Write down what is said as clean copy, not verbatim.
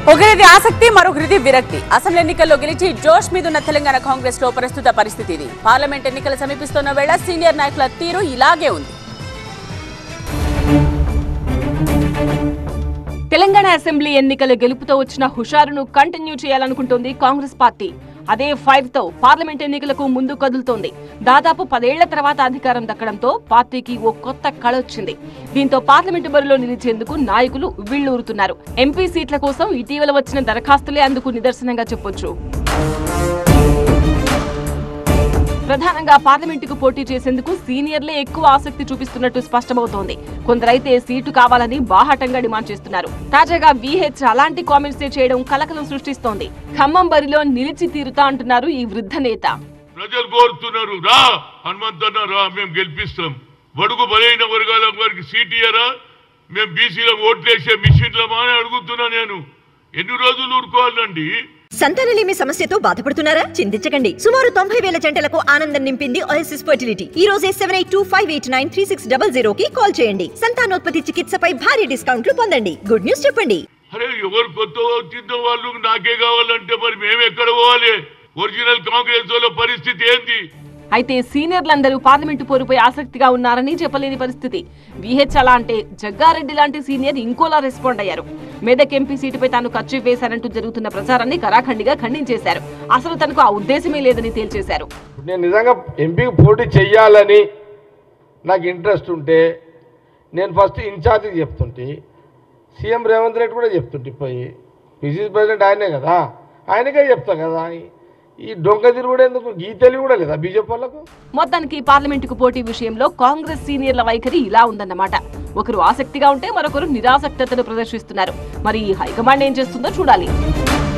ఒకరిది ఆసక్తి మరొకరిది విరక్తి. అసెంబ్లీ ఎన్నికల్లో గెలిచి జోష్ మీదున్న తెలంగాణ కాంగ్రెస్ లో ప్రస్తుత పరిస్థితి ఇది. పార్లమెంట్ ఎన్నికలు సమీపిస్తున్న వేళ సీనియర్ నాయకుల తీరు ఇలాగే ఉంది. తెలంగాణ అసెంబ్లీ ఎన్నికల గెలుపుతో వచ్చిన హుషారును కంటిన్యూ చేయాలనుకుంటోంది కాంగ్రెస్ పార్టీ. అదే 5 తో పార్లమెంట్ ఎన్నికలకు ముందు కదులుతోంది. దాదాపు 10 ఏళ్ల తర్వాత అధికారం దక్కడంతో పార్టీకి ఓ కొత్త కళ వచ్చింది. దీంతో పార్లమెంటు బరిలో నిలిచేందుకు నాయకులు ఉవ్విళ్లూరుతున్నారు. ఎంపీ సీట్ల కోసం ఇటీవల వచ్చిన దరఖాస్తులే అందుకు నిదర్శనంగా చెప్పొచ్చు. ప్రధానంగా పార్లమెంటుకు పోటీ చేసేందుకు సీనియర్లే ఎక్కువ ఆసక్తి చూపిస్తున్నట్టు స్పష్టమవుతోంది. కొందరైతే సీటు కావాలని బాహాటంగా డిమాండ్ చేస్తున్నారు. తాజాగా VH అలాంటి కామెంట్స్ చేయడం కలకలం సృష్టిస్తోంది. ఖమ్మం బరిలో నిలిచి తీరుతా అంటున్నారు ఈ వృద్ధ నేత. ప్రజలు కోరుతున్నారు, రా హనుమంతన్న రా, మేము గెలిపిస్తాం. బడుగు బలైన వర్గాల వారికి సీట్ ఇయ్యరా, మేము బీసీలకు ఓట్లేసే మిషన్లమా అని అడుగుతున్నా. నేను ఎన్ని రోజులు ఊరుకోవాలండి? సంతానలేమి సమస్యతో బాధపడుతున్నారా? చింతించకండి. సుమారు 90,000 జంటలకు ఆనందం నింపింది ఓఎస్ఎస్ ఫర్టిలిటీ. ఈ రోజే 7825893600 కి కాల్ చేయండి. సంతానోత్పత్తి చికిత్సపై భారీ డిస్కౌంట్లు పొందండి. గుడ్ న్యూస్ చెప్పండి. అరే ఎవరు కొత్త వచ్చిందో వాళ్ళు నాకే కావాలంటే మరి మేము ఎక్కడ పోవాలి? ఒరిజినల్ కాంగ్రెస్ వాళ్ళ పరిస్థితి ఏంది? అయితే సీనియర్లందరూ పార్లమెంటు పోరుపై ఆసక్తిగా ఉన్నారని చెప్పలేని పరిస్థితి. VH అలా అంటే జగ్గారెడ్డి లాంటి సీనియర్ ఇంకోలా రెస్పాండ్ అయ్యారు. మెదక్ ఎంపీ సీటుపై తాను ఖర్చు వేశారంటూ జరుగుతున్న ప్రచారాన్ని కరాఖండిగా ఖండించేశారు. అసలు తనకు ఆ ఉద్దేశమే లేదని తేల్చేశారు. నేను నిజంగా ఎంపీకి పోటీ చెయ్యాలని నాకు ఇంట్రెస్ట్ ఉంటే నేను ఫస్ట్ ఇన్ఛార్జికి చెప్తుంటే, సీఎం రేవంత్ రెడ్డి కూడా చెప్తుంటే, పోయి పిసిసి ప్రెసిడెంట్ ఆయనే కదా, ఆయనకే చెప్తా కదా. ఈ డొంక తిరుగుడు ఎందుకు? ఈ తెలివి కూడా లేదా బీజేపీ వాళ్ళకు? మొత్తానికి పార్లమెంటుకు పోటీ విషయంలో కాంగ్రెస్ సీనియర్ల వైఖరి ఇలా ఉందన్నమాట. ఒకరు ఆసక్తిగా ఉంటే మరొకరు నిరాసక్తతను ప్రదర్శిస్తున్నారు. మరి హైకమాండ్ ఏం చేస్తుందో చూడాలి.